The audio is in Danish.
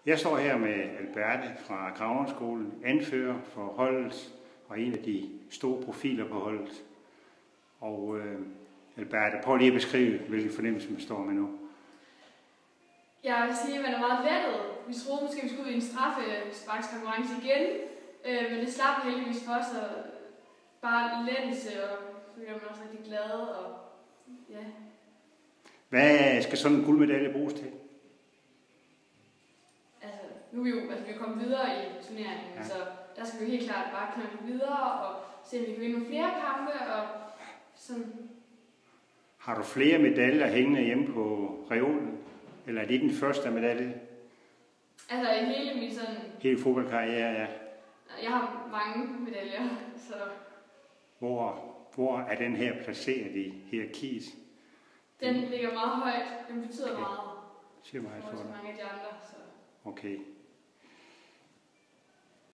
Jeg står her med Alberte fra Graverskolen, anfører for holdet og en af de store profiler på holdet. Og Alberte, prøv lige at beskrive, hvilken fornemmelse man står med nu. Jeg vil sige, at man er meget lettet. Vi troede måske, vi skulle ud i en straffesparkskonkurrence igen, men det slap heldigvis for, så bare lettelse, og så bliver man også rigtig glad. Og, ja. Hvad skal sådan en guldmedalje bruges til? Altså, nu er vi er kommet videre i turneringen, ja. Så der skal vi helt klart bare knokle videre og se, om vi kan vinde nogle flere kampe. Og sådan. Har du flere medaljer hængende hjemme på reolen? Eller er det den første medalje? Altså i hele min sådan... Hele fodboldkarriere, ja. Jeg har mange medaljer, så... Hvor er den her placeret i hierarkiet? Den ligger meget højt. Den betyder meget. Siger meget for mange af de andre, så... Okay.